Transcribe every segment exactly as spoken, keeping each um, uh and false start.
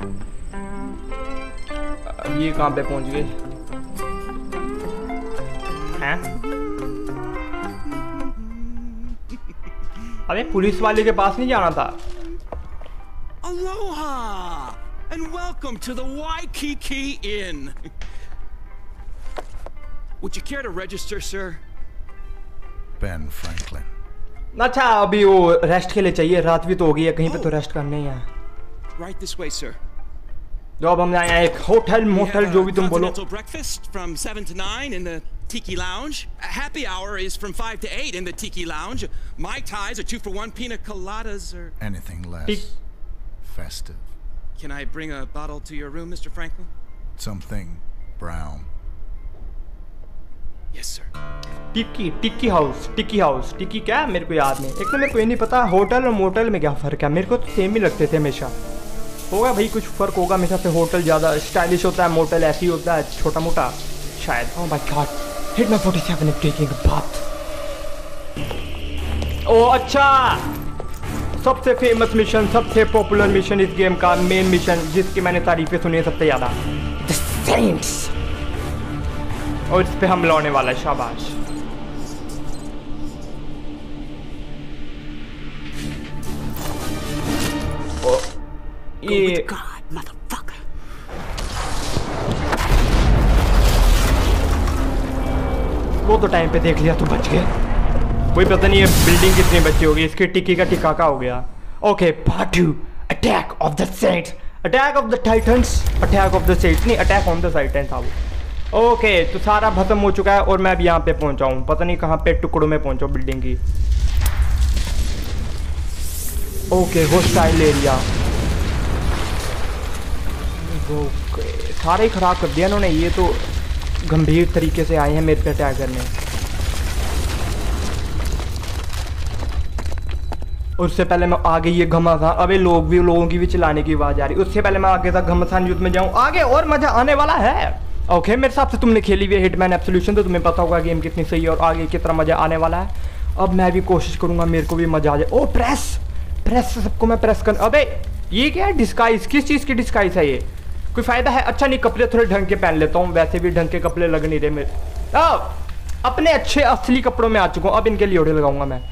ये कहाँ पे पहुंच गए हैं? अरे पुलिस वाले के पास नहीं जाना था। Aloha and welcome to the Waikiki Inn. Would you care to register, sir? Ben Franklin. अच्छा अभी वो रेस्ट के लिए चाहिए, रात भी तो हो गई है, कहीं पे तो रेस्ट करने ही है। Right this way, sir. तो अब हम आए एक होटल मोटल जो भी तुम बोलो। Continental breakfast from seven to nine in the Tiki Lounge. A happy hour is from five to eight in the Tiki Lounge. Mai Tais are two for one, pina coladas or anything less festive. Can I bring a bottle to your room, Mister Franklin? Something brown. Yes, sir. Tikki tikki house tikki house tikki क्या है मेरे को याद नहीं। एक तो मेरे को ये नहीं पता होटल और मोटल में क्या फ़र्क है, मेरे को तो सेम ही लगते थे हमेशा। होगा भाई कुछ फ़र्क होगा मेरे से। होटल ज़्यादा स्टाइलिश होता है, मोटल ऐसी होता है छोटा मोटा शायद। Oh my god, hit my forty seven is taking a bath. Oh अच्छा, सबसे फेमस मिशन, सबसे पॉपुलर मिशन इस गेम का, मेन मिशन जिसकी मैंने तारीफें सुनी है सबसे ज़्यादा, द सेंट्स। और इस पे हमला होने वाला है, शाबाश। ये वो तो टाइम पे देख लिया तो बच गए। वही पता नहीं ये बिल्डिंग कितनी बची होगी। इसकी टिक्की का टिकाका हो गया। Okay part two, attack of the saints, attack of the titans, attack of the saints नहीं, अटैक ऑन द टाइटन्स था वो। ओके तो सारा खत्म हो चुका है और मैं अब यहाँ पे पहुंचा हूँ, पता नहीं कहाँ पे टुकड़ों में पहुंचा हूँ बिल्डिंग की। ओके होस्टाइल एरिया, ओके सारे ही खराब कर दिया इन्होंने। ये तो गंभीर तरीके से आए हैं मेरे पे अटैक करने। उससे पहले मैं आगे ये घमासान, अबे लोग भी लोगों की भी चलाने की आवाज आ रही। उससे पहले मैं आगे तक घमासान युद्ध में जाऊं, आगे और मजा आने वाला है। ओके मेरे हिसाब से तुमने खेली हुई है हिटमैन एब्सोल्यूशन, तो तुम्हें पता होगा गेम कितनी सही है और आगे कितना मजा आने वाला है। अब मैं भी कोशिश करूंगा मेरे को भी मजा आ जाए। ओ प्रेस प्रेस सबको मैं प्रेस कर। अबे ये क्या है डिस्गाइज, किस चीज़ की डिस्गाइज है ये? कोई फायदा है? अच्छा नहीं, कपड़े थोड़े ढंग के पहन लेता हूँ, वैसे भी ढंग के कपड़े लग नहीं रहे मेरे। आ, अपने अच्छे असली कपड़ों में आ चुका हूँ, अब इनके लिए ओढ़े लगाऊंगा मैं।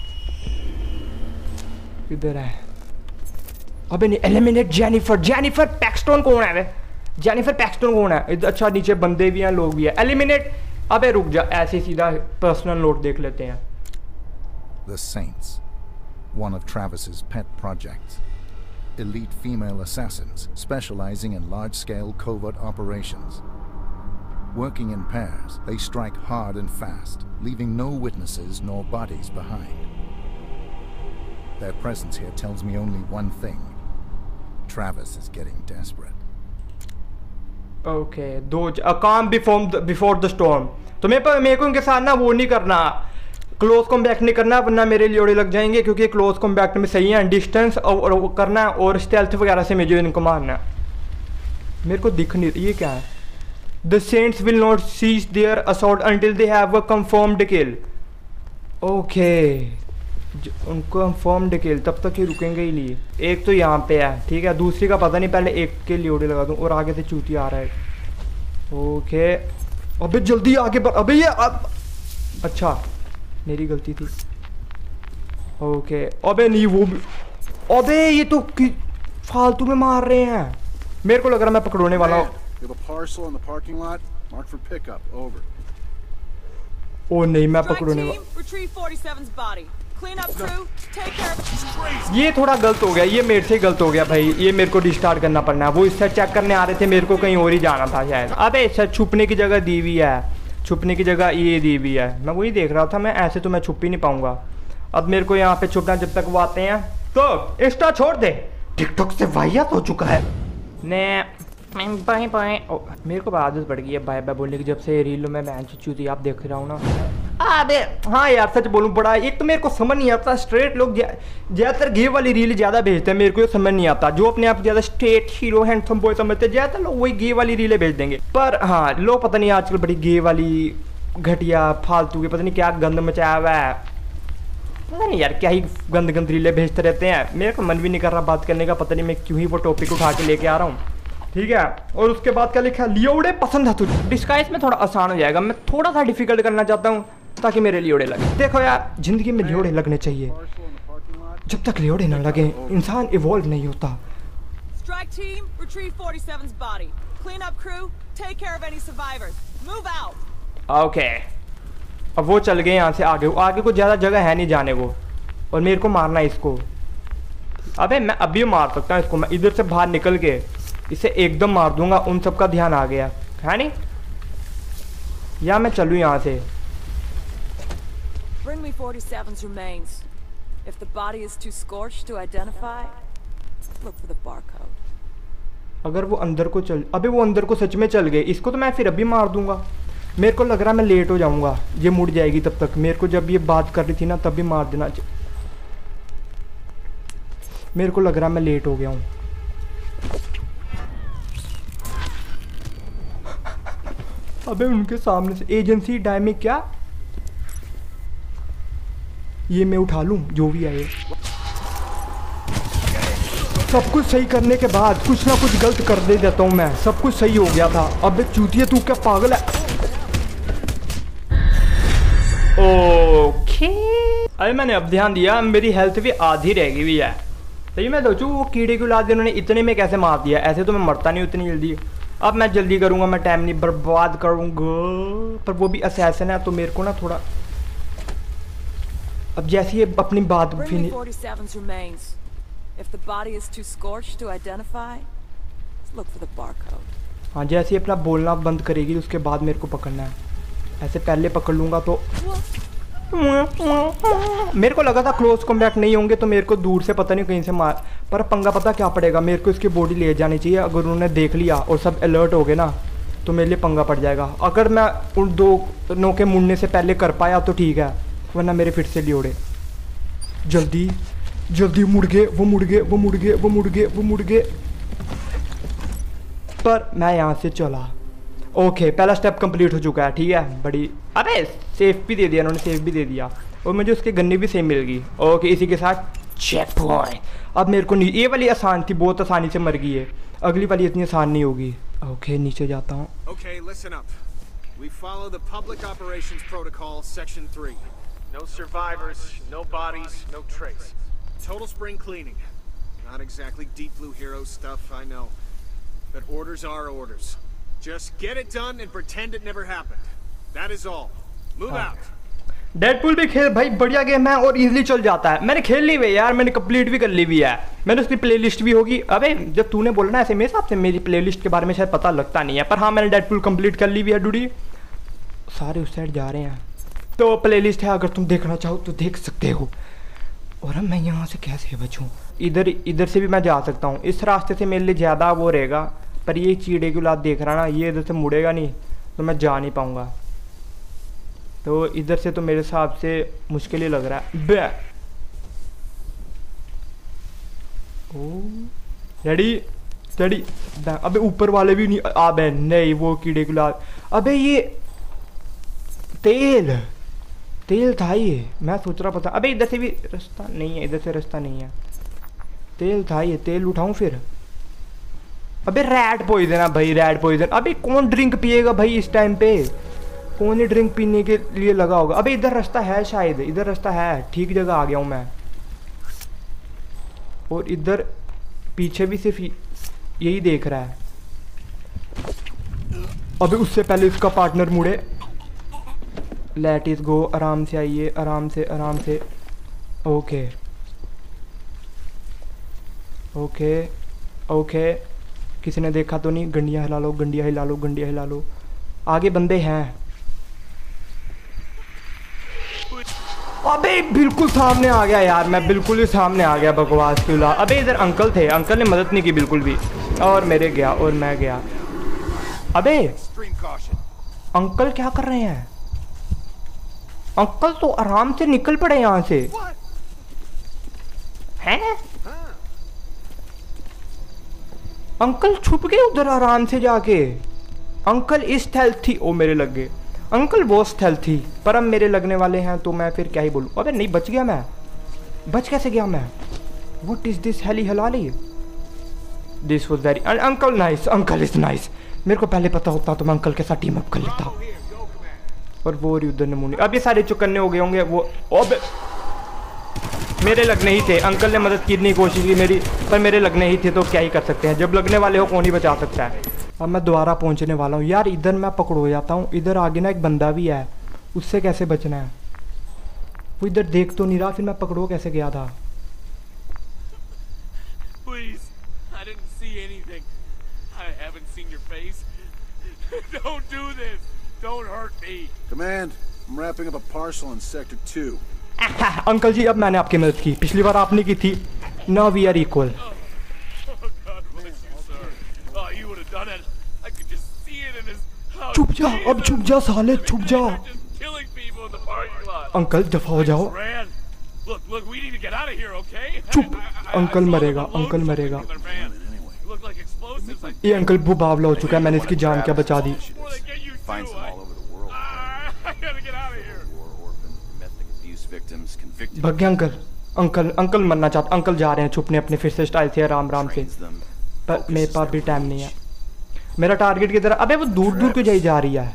किधर है? अबे नहीं, एलिमिनेट जेनिफर। जेनिफर पैक्सटन कौन है वे? जेनिफर पैक्सटन कौन है? अच्छा नीचे बंदे भी हैं लोग भी हैं। एलिमिनेट, अबे रुक जा, ऐसे सीधा पर्सनल नोट देख लेते हैं। The Saints, one of Travis's pet projects. Elite female assassins specializing in large-scale covert operations. Working in pairs, they strike hard and fast, leaving no witnesses nor bodies behind. Their presence here tells me only one thing. Travis is getting desperate. Okay, दो a calm before the, before the storm. तो मेरे पर मेरे को इनके साथ ना वो नहीं करना, क्लोज कॉम्बैक्ट नहीं करना, वरना मेरे लियोड़े लग जाएंगे, क्योंकि क्लोज कॉम्बैक्ट में सही है डिस्टेंस और, और करना है और स्टेल्थ वगैरह से मुझे इनको मारना है। मेरे को दिख नहीं, ये क्या है? The saints will not cease their assault until they have a confirmed kill. Okay उनको कंफर्म्ड किल, तब तक ही रुकेंगे ही लिए। एक तो यहाँ पे है ठीक है, दूसरी का पता नहीं, पहले एक के लियोड़े लगा दूँ। और आगे से चूती आ रहा है। ओके अबे जल्दी आगे बढ़। अबे ये अब अच्छा मेरी गलती थी। ओके अबे नहीं वो भी, अबे ये तो फालतू में मार रहे हैं। मेरे को लग रहा मैं पकड़ोने वाला हूँ। ओ नहीं मैं पकड़ोने वाला। ये थोड़ा गलत हो गया, ये मेरे से गलत हो गया भाई, ये मेरे को रिस्टार्ट करना पड़ना है। वो इससे चेक करने आ रहे थे, मेरे को कहीं और ही जाना था शायद। अबे सर छुपने की जगह दी हुई है, छुपने की जगह ये दी हुई है, मैं वही देख रहा था। मैं ऐसे तो मैं छुप ही नहीं पाऊंगा। अब मेरे को यहाँ पे छुपना जब तक वो आते हैं। तो इंस्टा छोड़ दे, टिकटॉक से वाहियात हो चुका है। ने बाय बाय, मेरे को आदत पड़ गई है बाय बाय बोलने की, जब से रील में मैं चूती आप देख रहा हूँ ना। अबे हाँ यार सच बोलूँ बड़ा, एक तो मेरे को समझ नहीं आता, स्ट्रेट लोग ज़्यादातर गे वाली रील ज़्यादा भेजते हैं, मेरे को समझ नहीं आता। जो अपने आप ज़्यादा स्ट्रेट हीरो हैंडसम बॉय समझते हैं, ज़्यादातर लोग वही गे वाली रीलें भेज देंगे। पर हाँ लोग पता नहीं आजकल बड़ी गे वाली घटिया फालतू के पता नहीं क्या गंद मचाया हुआ है। पता नहीं यार क्या ही गंद गंद रीले भेजते रहते हैं, मेरे को मन भी नहीं कर रहा बात करने का, पता नहीं मैं क्यों ही वो टॉपिक उठा के लेके आ रहा हूँ। ठीक है, और उसके बाद क्या लिखा है, लियोड़े पसंद है तुझे। डिस्गाइज में थोड़ा आसान हो जाएगा, मैं थोड़ा सा डिफिकल्ट करना चाहता हूँ ताकि मेरे लियोड़े लगे। देखो यार, जिंदगी में लियोड़े लगने चाहिए, जब तक लियोड़े ना लगे इंसान इवॉल्व नहीं होता। Strike team, retrieve forty-seven's body. Clean up crew, take care of any survivors. Move out. Okay, अब वो चल गए यहाँ से आगे, आगे को ज़्यादा जगह है नहीं जाने को, और मेरे को मारना है इसको। अबे मैं अभी मार सकता हूँ इसको, मैं इधर से बाहर निकल के इसे एकदम मार दूंगा। उन सब का ध्यान आ गया है नहीं, या मैं चलूँ यहाँ से। Bring me forty-seven's remains. If the body is too scorched to identify, look for the barcode. अगर वो अंदर को चल, अबे वो अंदर को सच में चल गए, इसको तो मैं फिर अभी मार दूंगा। मेरे को लग रहा है मैं लेट हो जाऊंगा, ये मुड़ जाएगी तब तक। मेरे को जब ये बात कर रही थी ना तब भी मार देना, मेरे को लग रहा है मैं लेट हो गया हूँ। अबे उनके सामने से एजेंसी डायमिक, क्या ये मैं उठा लूं जो भी आए। सब कुछ सही करने के बाद कुछ ना कुछ गलत कर दे देता हूँ मैं। सब कुछ सही हो गया था, अबे चूतिया तू क्या पागल है। ओके, अरे मैंने अब ध्यान दिया मेरी हेल्थ भी आधी रह गई हुई है। सही मैं सोचूं वो कीड़े की औलाद इन्होंने इतने में कैसे मार दिया, ऐसे तो मैं मरता नहीं उतनी जल्दी। अब मैं जल्दी करूँगा, मैं टाइम नहीं बर्बाद करूँगा, पर वो भी असैसिन है तो मेरे को ना थोड़ा, अब जैसे ये अपनी बात फिनिश। हाँ, जैसे ही अपना बोलना बंद करेगी उसके बाद मेरे को पकड़ना है। ऐसे पहले पकड़ लूँगा तो मेरे को लगा था क्लोज कॉम्बैट नहीं होंगे तो मेरे को दूर से पता नहीं कहीं से मार, पर पंगा पता क्या पड़ेगा, मेरे को इसकी बॉडी ले जानी चाहिए। अगर उन्होंने देख लिया और सब अलर्ट हो गए ना तो मेरे लिए पंगा पड़ जाएगा। अगर मैं उन दो नौ के मुड़ने से पहले कर पाया तो ठीक है, वरना मेरे फिर से लियोड़े। जल्दी जल्दी मुड़ गए, वो मुड़ गए, वो मुड़ गए, वो मुड़ गए, वो मुड़ गए, पर मैं यहाँ से चला। ओके, पहला स्टेप कंप्लीट हो चुका है। ठीक है, बड़ी, अरे सेफ भी दे दिया उन्होंने, सेफ भी दे दिया, और मुझे उसके गन्ने भी सेम मिल गई। ओके, इसी के साथ चेक पॉइंट। अब मेरे को नहीं, ये वाली आसान थी, बहुत आसानी से मर गई है, अगली वाली इतनी आसान नहीं होगी। ओके, नीचे जाता हूँ। Okay, listen up. We follow the Public Operations Protocol, Section three. No survivors, no bodies, no trace. Total spring cleaning. Not exactly Deep Blue Hero stuff, I know. But orders are orders. Just get it done and pretend it never happened. That is all. Move out. Deadpool भी खेल भाई, बढ़िया game है और easily चल जाता है। मैंने खेल ली हुई यार, मैंने कंप्लीट भी कर ली हुई है, मैंने उसकी प्लेलिस्ट भी होगी। अबे जब तूने बोला ना ऐसे, मेरे हिसाब से मेरी प्लेलिस्ट के बारे में शायद पता लगता नहीं है, पर हाँ मैंने डेडपूल कंप्लीट कर ली हुई है। डूडी सारे उस साइड जा रहे हैं तो प्लेलिस्ट है, अगर तुम देखना चाहो तो देख सकते हो। और अब मैं यहाँ से कैसे बचूँ, इधर इधर से भी मैं जा सकता हूँ, इस रास्ते से मेरे लिए ज़्यादा वो रहेगा, पर ये चीड़े की औलाद देख रहा ना, ये इधर से मुड़ेगा नहीं तो मैं जा नहीं पाऊँगा, तो इधर से तो मेरे हिसाब से मुश्किल ही लग रहा है। बे ओ रेडी रेडी, अबे ऊपर वाले भी नहीं, अबे नहीं वो कीड़े की औलाद। अबे ये तेल तेल था ये, मैं सोच रहा पता। अबे इधर से भी रास्ता नहीं है, इधर से रास्ता नहीं है, तेल था ये, तेल उठाऊं फिर। अबे रैट पॉइजन है भाई, रैट पॉइजन। अबे कौन ड्रिंक पिएगा भाई इस टाइम पे, कौन ही ड्रिंक पीने के लिए लगा होगा। अबे इधर रास्ता है, शायद इधर रास्ता है, ठीक जगह आ गया हूँ मैं। और इधर पीछे भी सिर्फ यही देख रहा है। अबे उससे पहले उसका पार्टनर मुड़े। लेट इज गो, आराम से आइए, आराम से आराम से। ओके ओके ओके, किसी ने देखा तो नहीं। गंडियाँ हिला लो, गंडियाँ हिला लो, गंडियाँ हिला लो, आगे बंदे हैं। अबे बिल्कुल सामने आ गया यार, मैं बिल्कुल ही सामने आ गया, बकवास की औलाद। अबे इधर अंकल थे, अंकल ने मदद नहीं की बिल्कुल भी, और मेरे गया और मैं गया। अबे अंकल क्या कर रहे हैं, अंकल तो आराम से निकल पड़े यहाँ से हैं। अंकल छुप गए उधर आराम से जाके। अंकल इस स्थल थी, ओ मेरे लग गए। अंकल वो स्थल थी, पर अब मेरे लगने वाले हैं तो मैं फिर क्या ही बोलूँ। अबे नहीं, बच गया मैं। बच कैसे गया मैं? व्हाट इज दिस हेली हलाली? This was very uncle nice, uncle is nice. मेरे को पहले पता होता तो मैं अंकल के साथ टीम अप कर लेता। और वो रही उधर नमूने। अब ये सारे चुकन्ने हो गए होंगे वो। अब मेरे लगने ही थे, अंकल ने मदद करने की कोशिश की मेरी, पर मेरे लगने ही थे तो क्या ही कर सकते हैं। जब लगने वाले हो कौन ही बचा सकता है। अब मैं दोबारा पहुंचने वाला हूँ यार। इधर मैं पकड़ो जाता हूँ, इधर आगे ना एक बंदा भी है, उससे कैसे बचना है? वो इधर देख तो नहीं रहा, फिर मैं पकड़ो कैसे गया था? Please, I didn't see anything. I haven't seen your face. Don't do this. Don't hurt me. Command, I'm wrapping up a parcel in sector two. Uncle ji अब मैंने आपकी मदद की, पिछली बार आपने की थी। Now we are equal. चुप जा, अब चुप जा साले, चुप जा। अंकल दफा हो जाओ। चुप, अंकल मरेगा, अंकल मरेगा। ये अंकल वो बावला हो चुका है, मैंने इसकी जान क्या बचा दी। भाग गया अंकल। अंकल अंकल मरना चाहता, अंकल जा रहे हैं छुपने अपने फिर से स्टाइल से आराम आराम से। पर मेरे पास भी टाइम नहीं है। मेरा टारगेट की तरह, अबे वो दूर दूर क्यों जाई जा रही है?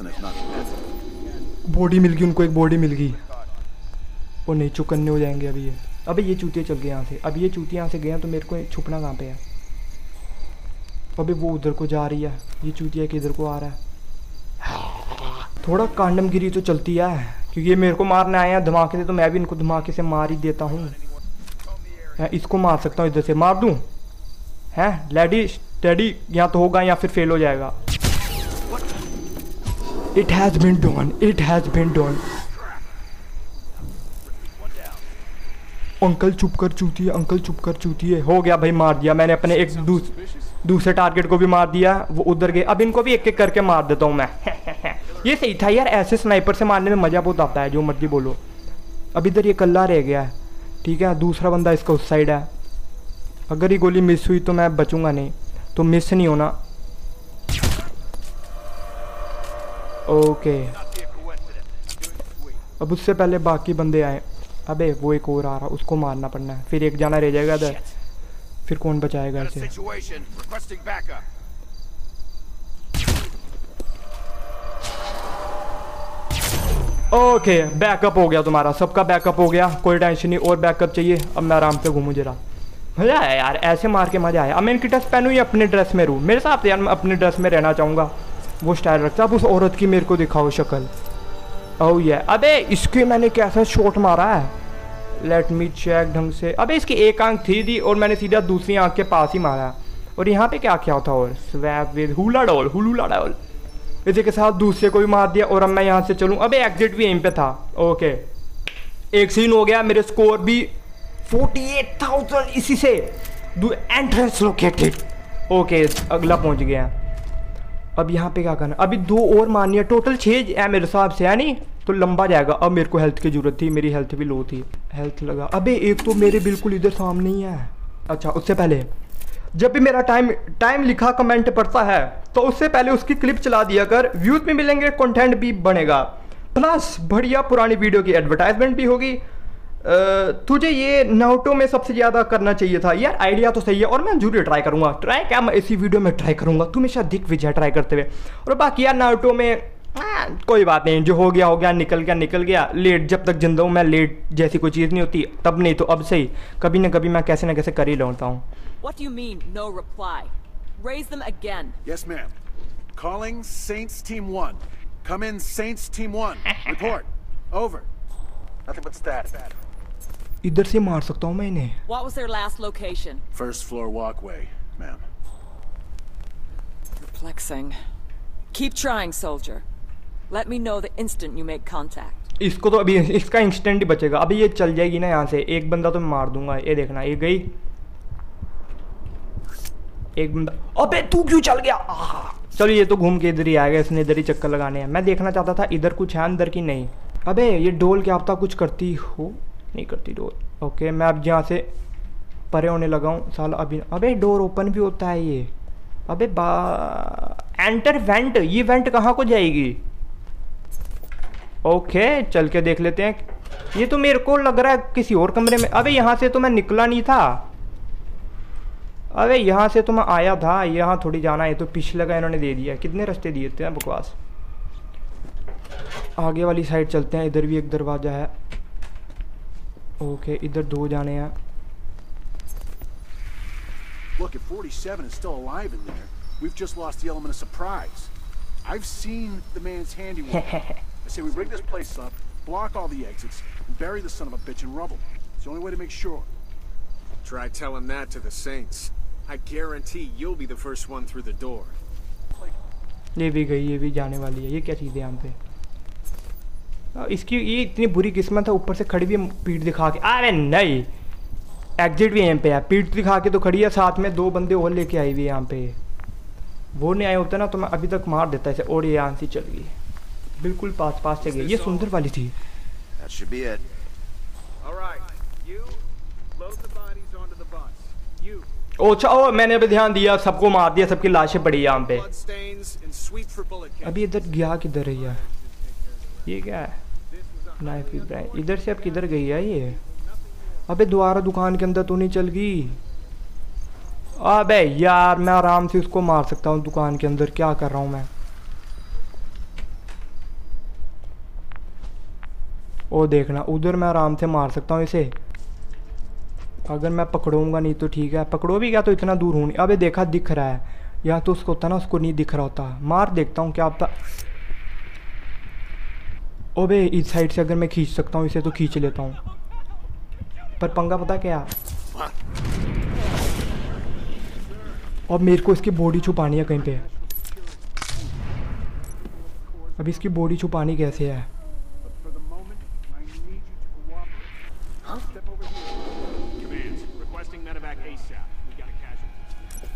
बॉडी मिल गई उनको, एक बॉडी मिल गई। वो नहीं चुकन्ने हो जाएंगे अभी ये। अबे ये चूतिया चल गए यहाँ से। अब ये चूतिया यहाँ से गए हैं तो मेरे को छुपना कहाँ पे है? अबे वो उधर को जा रही है, ये चूतिया किधर को आ रहा है? थोड़ा कांडमगिरी तो चलती है, क्योंकि ये मेरे को मारने आए हैं धमाके से, तो मैं भी इनको धमाके से मार ही देता हूँ। इसको मार सकता हूँ इधर से, मार दूँ? हैं लेडी स्टेडी, या तो होगा या फिर फेल हो जाएगा। It has been done, it has been done. Uncle चुप कर चूती है, अंकल चुप कर चूती है। हो गया भाई, मार दिया मैंने अपने एक दूस, दूसरे टारगेट को भी मार दिया। वो उधर गए, अब इनको भी एक एक करके मार देता हूँ मैं। ये सही था यार, ऐसे स्नाइपर से मारने में मजा बहुत आता है, जो मर्जी बोलो। अब इधर ये कल्ला रह गया है, ठीक है। दूसरा बंदा इसका उस साइड है। अगर ये गोली मिस हुई तो मैं बचूंगा नहीं, तो मिस नहीं होना। ओके, अब उससे पहले बाकी बंदे आए। अबे वो एक और आ रहा, उसको मारना पड़ना है, फिर एक जाना रह जाएगा इधर। फिर कौन बचाएगा इसे? ओके, बैकअप हो गया तुम्हारा, सबका बैकअप हो गया, कोई टेंशन नहीं। और बैकअप चाहिए? अब मैं आराम से घूमू जरा। मजा आया यार, ऐसे मार के मजा आया। अब मैं इनकी ड्रेस पहनूँ या अपने ड्रेस में रहूँ? मेरे साथ यार मैं अपने ड्रेस में रहना चाहूँगा, वो स्टाइल रखता। अब उस औरत की मेरे को दिखाओ शक्ल। ओह ये, अबे इसके मैंने कैसा शॉट मारा है? लेट मी चेक ढंग से। अबे इसकी एक आंख थी दी और मैंने सीधा दूसरी आंख के पास ही मारा। और यहाँ पे क्या क्या था? और swap with hula doll, hulula doll. इसी के साथ दूसरे को भी मार दिया। और अब मैं यहाँ से चलूँ? अबे एग्जिट भी यहीं पे था। ओके, एक सीन हो गया। मेरे स्कोर भी अड़तालीस हज़ार इसी से। दो एंट्रेंस लोकेटेड। ओके, अगला पहुँच गया। अब यहाँ पे क्या करना? अभी दो और मारनी है, टोटल छः है मेरे हिसाब से, है नहीं? तो लंबा जाएगा। अब मेरे को हेल्थ की जरूरत थी, मेरी हेल्थ भी लो थी। हेल्थ लगा। अबे एक तो मेरे बिल्कुल इधर सामने ही है। अच्छा, उससे पहले जब भी मेरा टाइम टाइम लिखा कमेंट पड़ता है तो उससे पहले उसकी क्लिप चला दिया कर। व्यूज भी मिलेंगे, कंटेंट भी बनेगा, प्लस बढ़िया पुरानी वीडियो की एडवर्टाइजमेंट भी होगी। तुझे ये नारुतो में सबसे ज़्यादा करना चाहिए था यार। आइडिया तो सही है और मैं जरूर ट्राई करूँगा। ट्राई क्या, मैं इसी वीडियो में ट्राई करूँगा। तू हमेशा दिख विजय ट्राई करते हुए। और बाकी यार नारुतो में आ, कोई बात नहीं, जो हो गया हो गया, निकल गया निकल गया। लेट जब तक जिंदा हूँ मैं, लेट जैसी कोई चीज़ नहीं होती। तब नहीं तो अब सही, कभी ना कभी मैं कैसे ना कैसे कर ही लौटता हूँ। What do you mean, no reply? Raise them again. Yes, ma'am. Calling Saints Team One. Come in, Saints Team One. Report. Over. Nothing but status. इधर से मार सकता हूँ मैं इन्हें। What was their last location? First floor walkway, ma'am. Perplexing. Keep trying, soldier. Let me know the instant you make contact. इसको तो अभी इसका इंस्टेंट ही बचेगा। अभी ये चल जाएगी ना यहाँ से, एक बंदा तो मैं मार दूंगा। ये देखना, ये गई एक बंदा। अबे तू क्यों चल गया? चलो ये तो घूम के इधर ही आएगा, इसने इधर ही चक्कर लगाने हैं। मैं देखना चाहता था इधर कुछ है अंदर की नहीं। अबे ये डोल क्या पता कुछ करती हो, नहीं करती डोर। ओके, मैं अब यहाँ से परे होने लगा हूँ साला। अभी अबे डोर ओपन भी होता है ये। अबे बा एंटर वेंट, ये वेंट कहाँ को जाएगी? ओके, चल के देख लेते हैं। ये तो मेरे को लग रहा है किसी और कमरे में। अबे यहाँ से तो मैं निकला नहीं था। अबे यहाँ से तो मैं आया था, यहाँ थोड़ी जाना है। तो पिछले का इन्होंने दे दिया। कितने रास्ते दिए थे बकवास। आगे वाली साइड चलते हैं। इधर भी एक दरवाजा है। ओके, इधर दो जाने हैं। Look, if forty-seven is still alive in there, we've just lost the element of surprise. I've seen the man's handiwork. I say we rig this place up, block all the exits, and bury the son of a bitch in rubble. It's the only way to make sure. Try telling that to the Saints. I guarantee you'll be the first one through the door. ये भी गई, ये भी जाने वाली है। ये क्या चीज़ है यहाँ पे? इसकी ये इतनी बुरी किस्मत है, ऊपर से खड़ी भी है पीठ दिखा के। अरे नहीं, एग्जिट भी यहाँ पे है। पीठ दिखा के तो खड़ी है, साथ में दो बंदे और लेके आई हुई है यहाँ पे। वो नहीं आए होते ना तो मैं अभी तक मार देता इसे। और ये यहाँ से चल गई, बिल्कुल पास पास से गई। ये सुंदर वाली थी। That should be it. All right, you load the bodies onto the bus. You ओ अच्छा, ओ मैंने अभी ध्यान दिया, सबको मार दिया, सबकी लाशें पड़ी यहाँ पे। blood stains and sweep for bullet casings. अभी इधर गया किधर है ये? ये क्या है? नाइफ इब्राहिम। इधर से अब किधर गई है ये? अबे दोबारा दुकान के अंदर तो नहीं चल गई। अबे यार, मैं आराम से उसको मार सकता हूँ दुकान के अंदर। क्या कर रहा हूँ मैं? ओ देखना, उधर मैं आराम से मार सकता हूँ इसे, अगर मैं पकड़ूंगा। नहीं तो ठीक है, पकड़ो भी क्या तो इतना दूर हूँ नहीं। अबे देखा, दिख रहा है। या तो उसको होता ना, उसको नहीं दिख रहा होता। मार देखता हूँ क्या पता। ओबे इस साइड से अगर मैं खींच सकता हूँ इसे तो खींच लेता हूँ, पर पंगा पता क्या? अब मेरे को इसकी बॉडी छुपानी है कहीं पे। अब इसकी बॉडी छुपानी कैसे है? For the moment, I need you to cooperate. Step over here. Commands, requesting medevac ASAP. We got a casualty.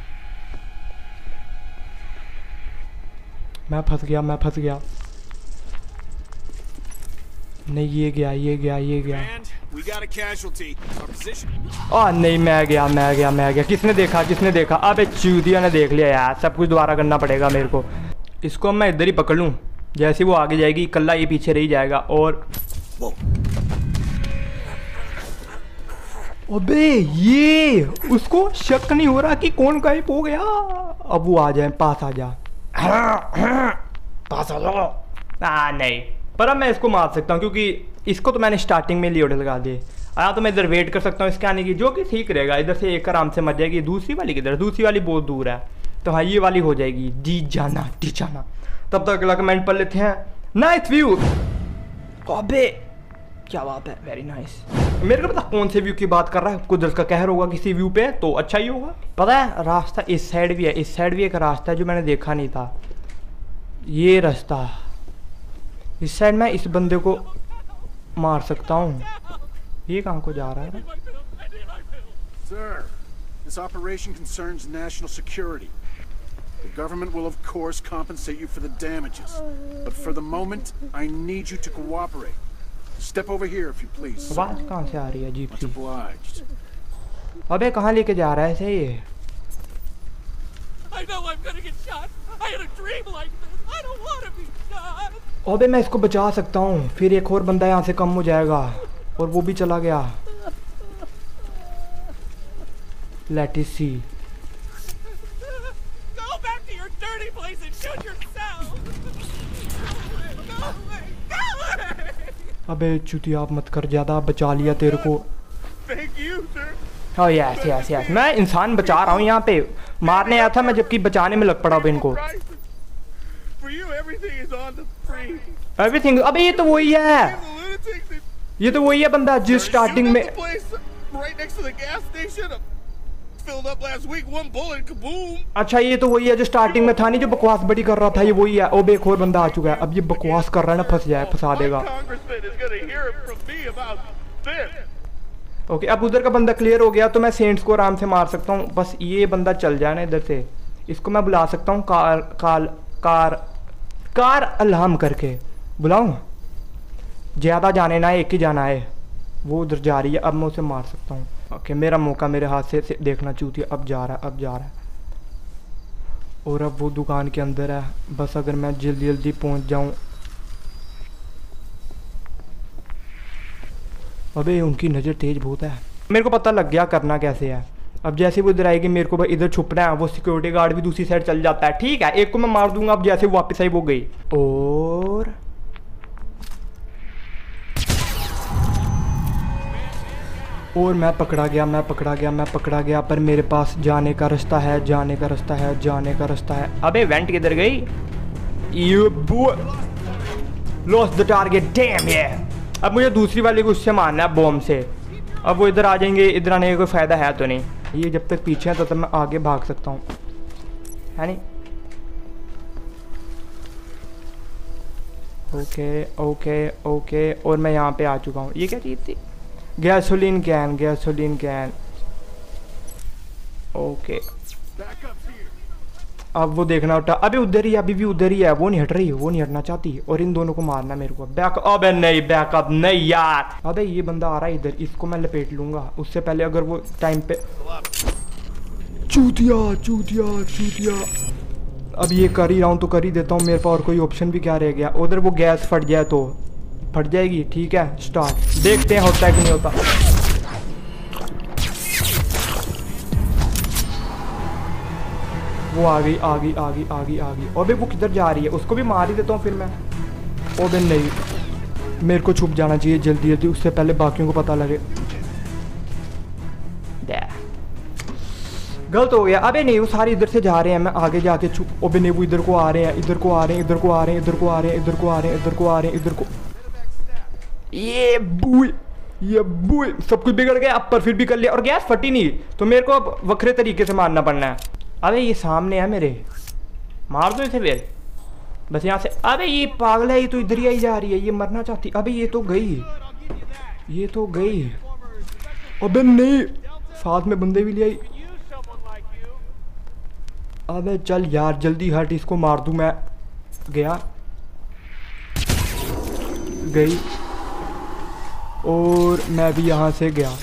मैं फंस गया, मैं फंस गया। नहीं, ये गया, ये गया, ये गया। And we got a casualty. Our position. आ नहीं, मैं गया, मैं गया, मैं गया। किसने देखा, किसने देखा? अबे चूतिया ने देख लिया यार। सब कुछ दोबारा करना पड़ेगा मेरे को। इसको मैं इधर ही पकड़ लूँ, जैसे वो आगे जाएगी कल्ला ये पीछे रह जाएगा। और अबे ये उसको शक नहीं हो रहा कि कौन गायब हो गया। अब वो आ जाए, पास आ जा, पास आ जाओ। आ नहीं, पर अब मैं इसको मार सकता हूँ क्योंकि इसको तो मैंने स्टार्टिंग में लियोड़े लगा दिए। आया तो मैं इधर वेट कर सकता हूँ इसके आने की, जो कि ठीक रहेगा। इधर से एक आराम से मर जाएगी। दूसरी वाली किधर? दूसरी वाली बहुत दूर है, तो हाँ ये वाली हो जाएगी। जी जाना, डी जाना। तब तक अगला कमेंट पढ़ लेते हैं। Nice view. अबे क्या बात है, वेरी नाइस। मेरे को पता कौन से व्यू की बात कर रहा है। कुदरत का कहर होगा किसी व्यू पे, तो अच्छा ही होगा। पता है रास्ता इस साइड भी है, इस साइड भी एक रास्ता है जो मैंने देखा नहीं था। ये रास्ता इस साइड में इस बंदे को मार सकता हूँ। ये कहाँ को जा रहा है? Sir, this operation concerns national security. The government will of course compensate you for the damages. But for the moment, I need you to cooperate. Step over here if you please. sir. आवाज कहाँ से आ रही है अजीब Much सी? obliged. अबे कहाँ लेके जा रहा है ऐसे ये? I know I'm gonna get shot. I had a dream like this. I don't want to be shot. अबे मैं इसको बचा सकता हूँ, फिर एक और बंदा यहाँ से कम हो जाएगा। और वो भी चला गया। Let us see. Go back to your dirty place and shoot yourself. Go away. Go away. अबे चुतिया मत कर, ज्यादा बचा लिया तेरे को। Thank you, sir. हाँ यस यस यस, मैं इंसान बचा रहा हूँ यहाँ पे। मारने आया था मैं, जबकि बचाने में लग पड़ा अब इनको। For you, everything is on the free. Everything. अबे ये तो वही है, The lunatic that ये तो वही है बंदा जिस स्टार्टिंग में। the place right next to the gas station. Filled up last week, one bullet, kaboom. अच्छा ये तो वही है जो स्टार्टिंग में था नहीं, जो बकवास बड़ी कर रहा था। ये वही है। ओबे एक और बंदा आ चुका है। अब ये बकवास कर रहा है ना, फंस जाए, फंसा देगा। My congressman is gonna hear from me about this. Okay अब उधर का बंदा क्लियर हो गया, तो मैं सेंट्स को आराम से मार सकता हूँ। बस ये बंदा चल जाए ना इधर से। इसको मैं बुला सकता हूँ car car car car alarm करके बुलाऊँ। ज़्यादा जाने ना, एक ही जाना है। वो उधर जा रही है, अब मैं उसे मार सकता हूँ। ओके मेरा मौका मेरे हाथ से, से देखना चूतिया। अब जा रहा है, अब जा रहा है। और अब वो दुकान के अंदर है। बस अगर मैं जल्दी जल्दी पहुँच जाऊँ। अबे उनकी नज़र तेज बहुत है। मेरे को पता लग गया करना कैसे है। अब जैसे वो इधर आएगी मेरे को इधर छुपना है, वो सिक्योरिटी गार्ड भी दूसरी साइड चल जाता है। ठीक है, एक को मैं मार दूंगा। अब जैसे वो वापस आई वो गई, और और मैं पकड़ा गया, मैं पकड़ा गया, मैं पकड़ा गया। पर मेरे पास जाने का रास्ता है, जाने का रास्ता है, जाने का रास्ता है। अबे वेंट किधर गई? You lost the target, damn ये। अब मुझे दूसरी वाली को उससे मारना है, बॉम्ब से। अब वो इधर आ जाएंगे, इधर आने का कोई फ़ायदा है तो नहीं। ये जब तक पीछे है तब तक मैं आगे भाग सकता हूँ, है नहीं? ओके ओके ओके, और मैं यहाँ पे आ चुका हूँ। ये क्या चीज़ थी? Gasoline can, gasoline can. Okay, अब वो देखना उठा। अबे उधर ही, अभी भी उधर ही है, वो नहीं हट रही, वो नहीं हटना चाहती। और इन दोनों को मारना मेरे को। बैक, अबे नहीं, बैकअप नहीं यार। अबे ये बंदा आ रहा है इधर, इसको मैं लपेट लूंगा उससे पहले, अगर वो टाइम पे। चूतिया चूतिया चूतिया। अब ये कर ही रहा हूँ तो कर ही देता हूँ, मेरे पास और कोई ऑप्शन भी क्या रह गया। उधर वो गैस फट जाए तो फट जाएगी। ठीक है, स्टार्ट, देखते हैं होता है कि नहीं होता। वो आ गई आ गई आ गई आ गई आ गई। अबे वो किधर जा रही है? उसको भी मार ही देता हूँ फिर मैं। अबे नहीं, मेरे को छुप जाना चाहिए जल्दी जल्दी, उससे पहले बाकियों को पता लगे। गलत हो गया। अबे नहीं, वो सारे इधर से जा रहे हैं, मैं आगे जाके छुप। अबे नहीं, वो इधर को आ रहे हैं, इधर को आ रहे हैं, इधर को आ रहे हैं, इधर को आ रहे हैं, इधर को आ रहे हैं, इधर को आ रहे हैं, इधर को। ये बुई, ये बुई, सब कुछ बिगड़ गया। अब पर फिर भी कर लिया, और गैस फटी नहीं, तो मेरे को अब वक्रे तरीके से मारना पड़ना है। अबे ये सामने है मेरे, मार दो इसे फिर बस यहाँ से। अबे ये पागल है, ये तो इधर ही आई जा रही है, ये मरना चाहती। अबे ये तो गई, ये तो गई। अबे नहीं, साथ में बंदे भी ले आई। अबे चल यार जल्दी हट, इसको मार दूं मैं। गया, गई, और मैं भी यहाँ से गया।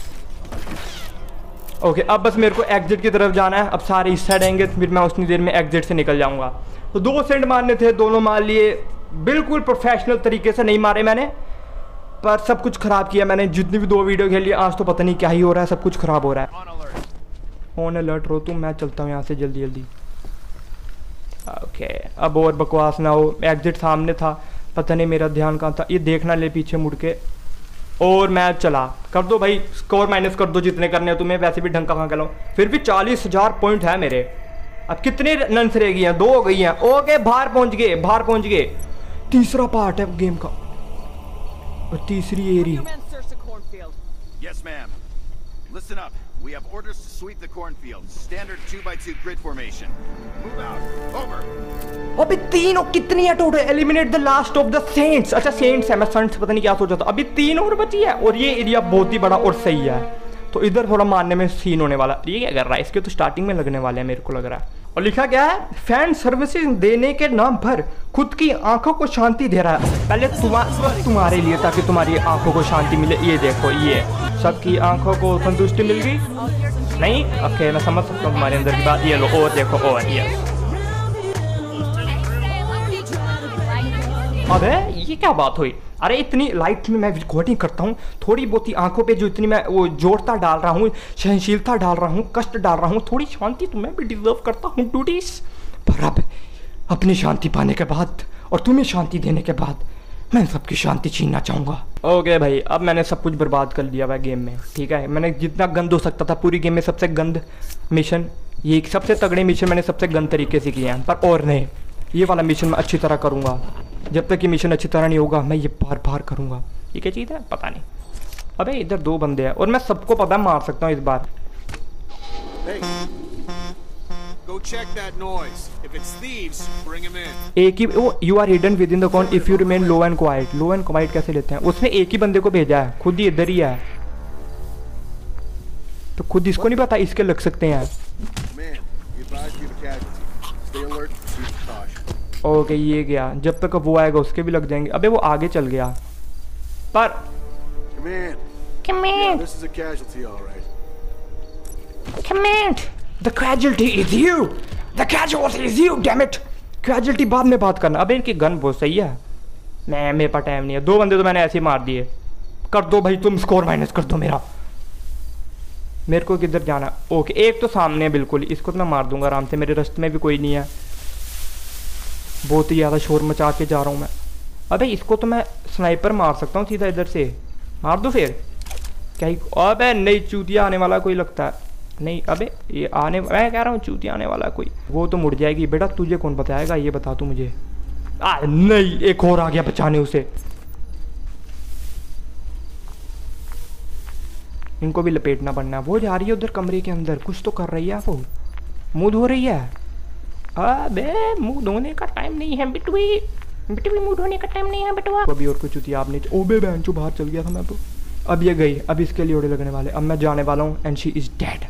ओके, अब बस मेरे को एग्जिट की तरफ जाना है। अब सारे इस साइड आएंगे, फिर मैं उतनी देर में एग्जिट से निकल जाऊंगा। तो दो सेंट मारने थे, दोनों मार लिए। बिल्कुल प्रोफेशनल तरीके से नहीं मारे मैंने, पर सब कुछ ख़राब किया मैंने। जितनी भी दो वीडियो खेली आज तो पता नहीं क्या ही हो रहा है, सब कुछ ख़राब हो रहा है। ऑन अलर्ट रहो तुम, मैं चलता हूँ यहाँ से जल्दी जल्दी। ओके, अब और बकवास ना हो। एग्जिट सामने था, पता नहीं मेरा ध्यान कहाँ था। ये देखना ले पीछे मुड़ के, और मैं चला। कर दो भाई, स्कोर माइनस कर दो जितने करने हो तुम्हें, वैसे भी ढंग का कहाँ खेलो। फिर भी चालीस हजार पॉइंट है मेरे। अब कितने रन रह गई हैं? दो हो गई हैं। ओके, बाहर पहुंच गए, बाहर पहुंच गए। तीसरा पार्ट है गेम का, और तीसरी एरी। Yes, ma'am. Listen up. We have orders to sweep the cornfield. Standard two by two grid formation. Move out. Over. अबे तीन और कितनी है total? Eliminate the last of the saints. अच्छा सेंट्स है, मैं सेंट्स पता नहीं क्या सोचा था। अभी तीन और बची है, और ये एरिया बहुत ही बड़ा और सही है, तो इधर थोड़ा मारने में सीन होने वाला। ये क्या कर रहा है? इसके तो स्टार्टिंग में लगने वाले हैं मेरे को लग रहा है। और लिखा क्या है? फैन सर्विसेज देने के नाम पर खुद की आंखों को शांति दे रहा है। पहले तुम्हारे तुम्हारे लिए, ताकि तुम्हारी आंखों को शांति मिले। ये देखो, ये सबकी आंखों को संतुष्टि मिल गई नहीं? ओके, मैं समझ सकता हूँ तुम्हारे अंदर की बात। ये लो, और देखो, और ये। अबे ये क्या बात हुई? अरे इतनी लाइट में मैं रिकॉर्डिंग करता हूँ, थोड़ी बहुत ही आंखों पे जो इतनी मैं वो जोड़ता डाल रहा हूँ, सहनशीलता डाल रहा हूँ, कष्ट डाल रहा हूँ, थोड़ी शांति तो मैं भी डिजर्व करता हूँ डूडीज। पर अब अपनी शांति पाने के बाद और तुम्हें शांति देने के बाद मैं सबकी शांति छीनना चाहूँगा। ओके भाई, अब मैंने सब कुछ बर्बाद कर दिया हुआ गेम में। ठीक है, मैंने जितना गंद हो सकता था पूरी गेम में, सबसे गंद मिशन, ये सबसे तगड़े मिशन मैंने सबसे गंद तरीके से किए हैं। पर और नहीं, ये वाला मिशन मैं अच्छी तरह करूँगा। जब तक ये मिशन अच्छी तरह नहीं होगा मैं ये बार बार करूँगा। ये क्या चीज़ है पता नहीं। अबे इधर दो बंदे हैं, और मैं सबको पता है मार सकता हूँ इस बार। Hey, go check that noise. If it's thieves, bring them in. एक ही वो, you are hidden within the corn if you remain low and quiet. Low and quiet कैसे लेते हैं? उसने एक ही बंदे को भेजा है, खुद ही इधर ही है, तो खुद इसको नहीं पता इसके लग सकते हैं। ओके, ये गया। जब तक वो आएगा उसके भी लग जाएंगे। अबे वो आगे चल गया, पर comment comment the casualty is you, the casualty is you, damn it. Casualty बाद में बात करना। अबे इनकी गन बहुत सही है। मैं मेरे पास टाइम नहीं है। दो बंदे तो मैंने ऐसे ही मार दिए, कर दो भाई, तुम स्कोर माइनस कर दो मेरा। मेरे को किधर जाना? ओके, एक तो सामने है बिल्कुल, इसको तो मैं मार दूंगा आराम से, मेरे रास्ते में भी कोई नहीं है। बहुत ही ज़्यादा शोर मचा के जा रहा हूँ मैं। अबे इसको तो मैं स्नाइपर मार सकता हूँ सीधा इधर से, मार दो फिर क्या ही। अबे नहीं, चूतिया आने वाला कोई लगता है। नहीं अबे ये आने, मैं कह रहा हूँ चूतिया आने वाला कोई। वो तो मुड़ जाएगी बेटा, तुझे कौन बताएगा, ये बता तू मुझे। आ नहीं, एक और आ गया बचाने उसे। इनको भी लपेटना पड़ना है। वो जा रही है उधर कमरे के अंदर, कुछ तो कर रही है वो, मुंह धो रही है। अबे मुंह धोने का टाइम नहीं है बिटवी, बिटवी मुंह धोने का टाइम नहीं है बेटवा। अभी और कुछ चुतिया आपने। ओबे बहन चो, बाहर चल गया था मैं तो। अब ये गई, अब इसके लिए ओड़े लगने वाले। अब मैं जाने वाला हूँ and she is dead,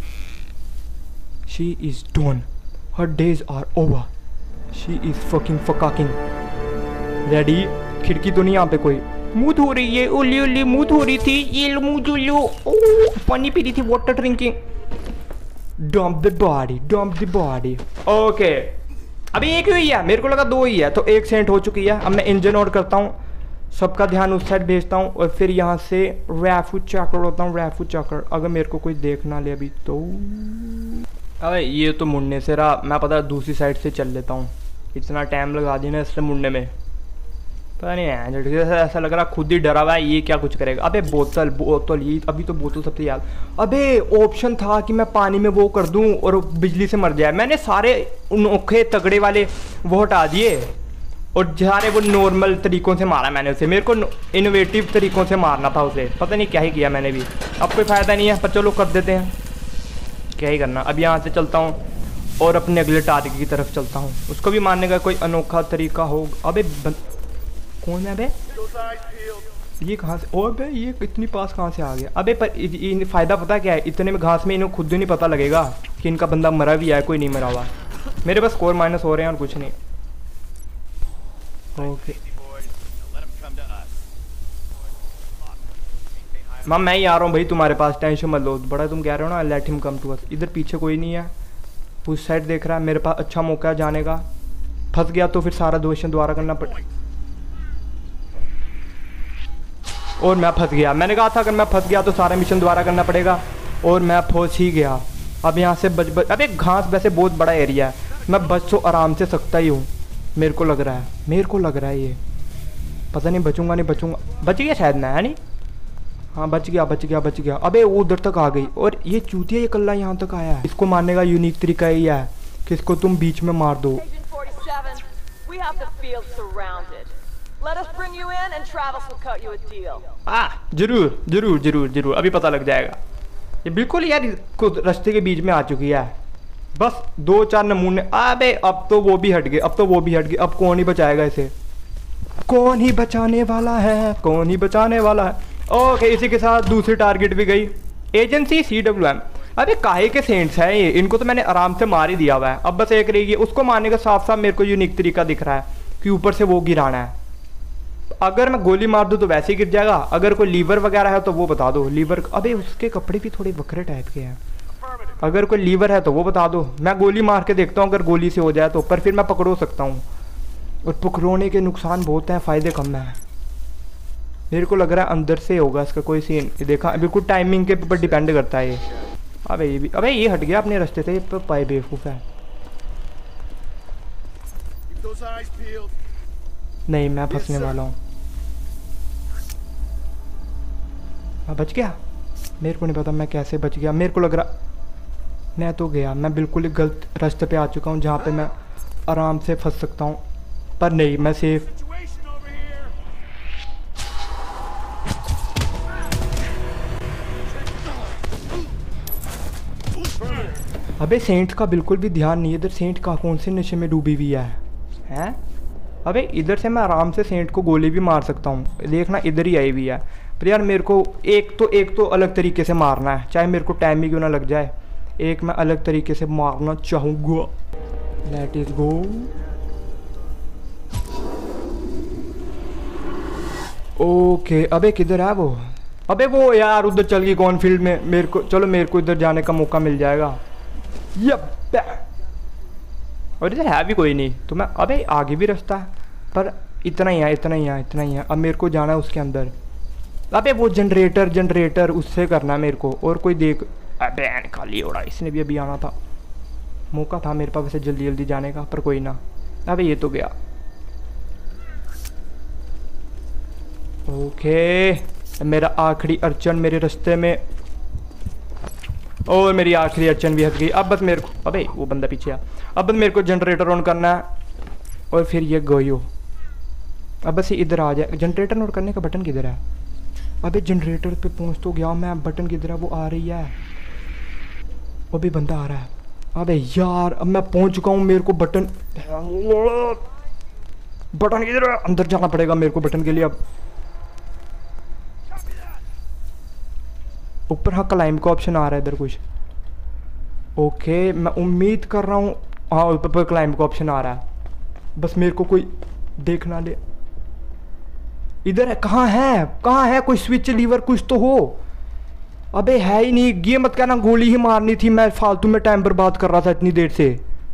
she is done, her days are over, she is fucking fucking ready. खिड़की तो नहीं यहाँ पे कोई। मुंह धो रही है, ओली ओली मुंह धो रही थी, ये लो मुंह धो लो। पानी पी रही थी, water drinking. Dump the body, dump the body. Okay, अभी एक ही है, मेरे को लगा दो ही है, तो एक सेंट हो चुकी है। अब मैं इंजन ऑन करता हूँ, सबका ध्यान उस साइड भेजता हूँ और फिर यहाँ से रैफू चक्कर होता हूँ, रैफू चक्कर। अगर मेरे को कोई देख ना ले अभी तो। अबे ये तो मुड़ने से रहा, मैं पता दूसरी साइड से चल लेता हूँ। इतना टाइम लगा दी ना इससे मुड़ने में, पता नहीं है, ऐसा लग रहा खुद ही डरा हुआ है ये क्या कुछ करेगा। अबे बोतल बोतल, ये अभी तो बोतल सबसे याद। अबे ऑप्शन था कि मैं पानी में वो कर दूं और बिजली से मर जाए। मैंने सारे अनोखे तगड़े वाले वो हटा दिए और सारे वो नॉर्मल तरीकों से मारा मैंने उसे। मेरे को इनोवेटिव तरीकों से मारना था उसे, पता नहीं क्या ही किया मैंने भी। अब कोई फ़ायदा नहीं है, पर चलो कर देते हैं, क्या ही करना। अब यहाँ से चलता हूँ और अपने अगले टारगेट की तरफ चलता हूँ। उसको भी मारने का कोई अनोखा तरीका हो। अबे कौन है बे? ये कहाँ से? ओ बे ये इतनी पास कहाँ से आ गया? अबे पर इन फ़ायदा पता क्या है, इतने में घास में इन्हें खुद ही नहीं पता लगेगा कि इनका बंदा मरा भी है, कोई नहीं मरा हुआ। मेरे पास स्कोर माइनस हो रहे हैं और कुछ नहीं। ओके मैम मैं ही आ रहा हूँ भाई तुम्हारे पास, टेंशन मत लो। बड़ा तुम कह रहे हो ना, let him come to us. इधर पीछे कोई नहीं है, उस साइड देख रहा है। मेरे पास अच्छा मौका है जाने का, फंस गया तो फिर सारा दोषण दोबारा करना पड़े। और मैं फंस गया, मैंने कहा था अगर मैं फंस गया तो सारा मिशन दोबारा करना पड़ेगा, और मैं फंस ही गया। अब यहाँ से बच बच अबे घास वैसे बहुत बड़ा एरिया है, मैं बच तो आराम से सकता ही हूँ। मेरे को लग रहा है मेरे को लग रहा है ये, पता नहीं बचूंगा नहीं बचूंगा। बच गया शायद मैं, है नहीं? हाँ बच गया बच गया बच गया। अबे वो उधर तक आ गई, और ये चूतिया ये कल्ला यहाँ तक आया है। इसको मारने का यूनिक तरीका यही है कि इसको तुम बीच में मार दो। आ, जरूर जरूर जरूर जरूर अभी पता लग जाएगा। ये बिल्कुल यार रास्ते के बीच में आ चुकी है, बस दो चार नमूने। अबे अब तो वो भी हट गए, अब तो वो भी हट गए। अब कौन ही बचाएगा इसे? कौन ही बचाने वाला है? कौन ही बचाने वाला है? ओके इसी के साथ दूसरी टारगेट भी गई, एजेंसी सी डब्ल्यू एम। अबे काहे के सेंट्स हैं ये, इनको तो मैंने आराम से मार ही दिया हुआ है। अब बस एक रहेगी, उसको मारने का साफ साफ मेरे को यूनिक तरीका दिख रहा है कि ऊपर से वो गिराना है। अगर मैं गोली मार दूँ तो वैसे ही गिर जाएगा, अगर कोई लीवर वगैरह है तो वो बता दो। लीवर, अबे उसके कपड़े भी थोड़े बकरे टाइप के हैं, अगर कोई लीवर है तो वो बता दो। मैं गोली मार के देखता हूँ, अगर गोली से हो जाए तो, पर फिर मैं पकड़ो सकता हूँ। और पकड़ोने के नुकसान बहुत हैं, फ़ायदे कम हैं। मेरे को लग रहा है अंदर से होगा इसका कोई सीन। ये देखा बिल्कुल टाइमिंग के ऊपर डिपेंड करता है ये। अबे ये भी, अबे ये हट गया अपने रास्ते से, पाए बेवकूफ़ है। नहीं मैं फंसने वाला हूँ। मैं बच गया, मेरे को नहीं पता मैं कैसे बच गया। मेरे को लग रहा मैं तो गया, मैं बिल्कुल ही गलत रास्ते पे आ चुका हूँ जहाँ पे मैं आराम से फंस सकता हूँ, पर नहीं मैं सेफ। अबे सेंट का बिल्कुल भी ध्यान नहीं है इधर। सेंट का कौन से नशे में डूबी हुई है हैं? अबे इधर से मैं आराम से सेंट को गोली भी मार सकता हूँ, देखना इधर ही आई हुई है। पर यार मेरे को एक तो एक तो अलग तरीके से मारना है, चाहे मेरे को टाइम ही क्यों ना लग जाए। एक मैं अलग तरीके से मारना चाहूँगा। Let it go. ओके अबे किधर है वो? अबे वो यार उधर चल गई कॉर्नफील्ड में। मेरे को चलो मेरे को इधर जाने का मौका मिल जाएगा। यप और इधर है भी कोई नहीं तो मैं, अबे आगे भी रास्ता है पर इतना ही है इतना ही है इतना ही है। अब मेरे को जाना है उसके अंदर। अबे वो जनरेटर जनरेटर उससे करना मेरे को, और कोई देख। अबे खाली उड़ा, इसने भी अभी आना था, मौका था मेरे पास वैसे जल्दी जल्दी जाने का, पर कोई ना। अबे ये तो गया। ओके मेरा आखिरी अड़चन मेरे रास्ते में, और मेरी आखिरी अड़चन भी हट गई। अब बस मेरे को, अबे वो बंदा पीछे आ, अब बस मेरे को जनरेटर ऑन करना है और फिर ये गयो। अब बस ये इधर आ जाए। जनरेटर ऑन करने का बटन किधर है? अबे जनरेटर पे पहुंच तो गया मैं, बटन किधर है? वो आ रही है, अभी बंदा आ रहा है। अबे यार अब मैं पहुंच चुका हूँ, मेरे को बटन बटन किधर है? अंदर जाना पड़ेगा मेरे को बटन के लिए। अब ऊपर हाँ क्लाइम का ऑप्शन आ रहा है इधर कुछ। ओके मैं उम्मीद कर रहा हूँ हाँ ऊपर क्लाइम का ऑप्शन आ रहा है, बस मेरे को कोई देख ना ले। इधर है, कहाँ है कहाँ है? कोई स्विच लीवर कुछ तो हो। अबे है ही नहीं। ये मत कहना गोली ही मारनी थी, मैं फालतू में टाइम बर्बाद कर रहा था इतनी देर से।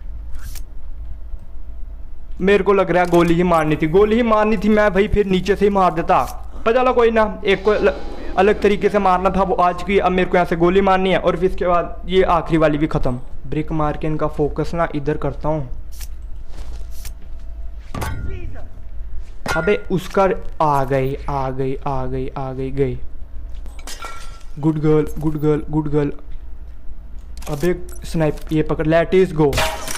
मेरे को लग रहा है गोली ही मारनी थी, गोली ही मारनी थी मैं भाई, फिर नीचे से ही मार देता। पर चलो कोई ना, एक को अलग तरीके से मारना था वो आज की। अब मेरे को यहाँ से गोली मारनी है और फिर इसके बाद ये आखिरी वाली भी खत्म। ब्रिक मार के इनका फोकस ना इधर करता हूँ। अबे उसका आ गई आ गई आ गई आ गई गई। Good girl good girl good girl. अबे स्नाइप ये पकड़, लेट इज गो।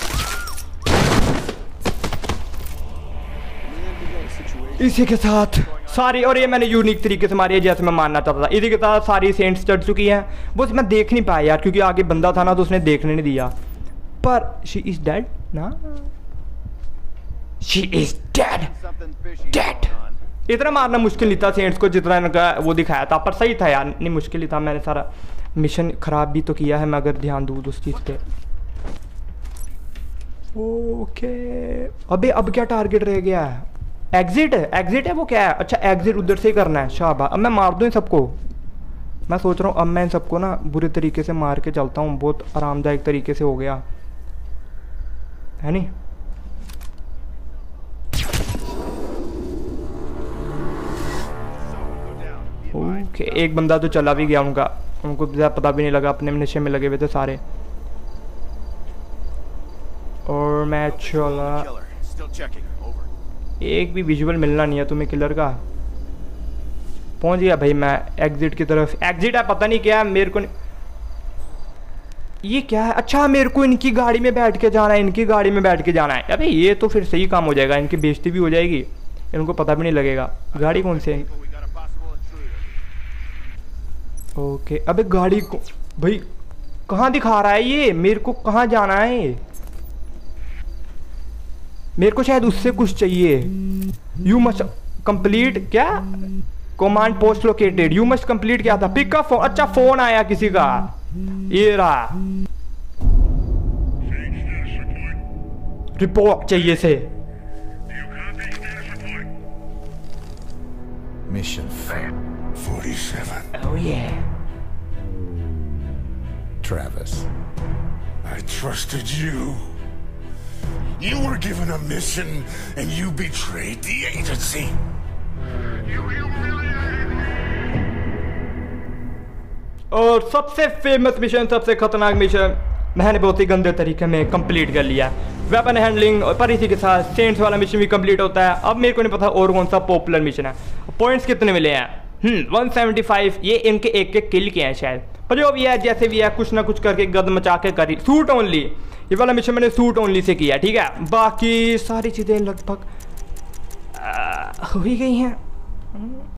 इसी के साथ सारी, और ये मैंने यूनिक तरीके से मारी है जैसे मैं मानना चाहता था। इसी के साथ सारी सेंट्स चढ़ चुकी हैं। बस मैं देख नहीं पाया यार, क्योंकि आगे बंदा था ना तो उसने देखने नहीं दिया। पर शी इज डेड ना, शी इज डेड डेड। इतना मारना मुश्किल नहीं था सेंट्स को जितना इनका वो दिखाया था, पर सही था यार, नहीं मुश्किल ही था। मैंने सारा मिशन खराब भी तो किया है मैं अगर ध्यान दूँ उस चीज़ पे। ओके अबे अब क्या टारगेट रह गया है? एग्जिट एग्जिट है वो क्या है? अच्छा एग्जिट उधर से ही करना है, शाबाश। अब मैं मार दूँ इन सबको। मैं सोच रहा हूँ अब मैं इन सबको ना बुरे तरीके से मार के चलता हूँ, बहुत आरामदायक तरीके से हो गया है नहीं। ओके एक बंदा तो चला भी गया उनका, उनको पता भी नहीं लगा, अपने नशे में लगे हुए थे सारे। और मैं चला, एक भी विजुअल मिलना नहीं है तुम्हें किलर का। पहुंच गया भाई मैं एग्जिट की तरफ। एग्जिट है पता नहीं क्या है मेरे को, ये क्या है? अच्छा मेरे को इनकी गाड़ी में बैठ के जाना है, इनकी गाड़ी में बैठ के जाना है। अबे ये तो फिर सही काम हो जाएगा, इनकी बेइज्जती भी हो जाएगी, इनको पता भी नहीं लगेगा गाड़ी कौन सी है। ओके अबे गाड़ी को भाई कहाँ दिखा रहा है ये? मेरे को कहाँ जाना है? मेरे को शायद उससे कुछ चाहिए। यू मस्ट कंप्लीट क्या? Command post located, you must complete क्या था? Pick up phone. अच्छा फोन आया किसी का, ये रहा। रिपोर्ट चाहिए से। Mission failed. forty-seven. Oh yeah. Travis. I trusted you. You were given a mission and you betrayed the agency. You humiliated me. और सबसे फेमस मिशन, सबसे खतरनाक मिशन मैंने बहुत ही गंदे तरीके में कंप्लीट कर लिया। वेपन हैंडलिंग, और पर इसी के साथ सेंट्स वाला मिशन भी कंप्लीट होता है। अब मेरे को नहीं पता और कौन सा पॉपुलर मिशन है। पॉइंट्स कितने मिले हैं? Hmm one seventy five. ये इनके एक एक किल किए हैं शायद, पर जो भी है जैसे भी है कुछ ना कुछ करके गद मचा के करी। सूट ओनली, ये वाला मिशन मैंने सूट ओनली से किया, ठीक है। बाकी सारी चीज़ें लगभग हो ही गई हैं।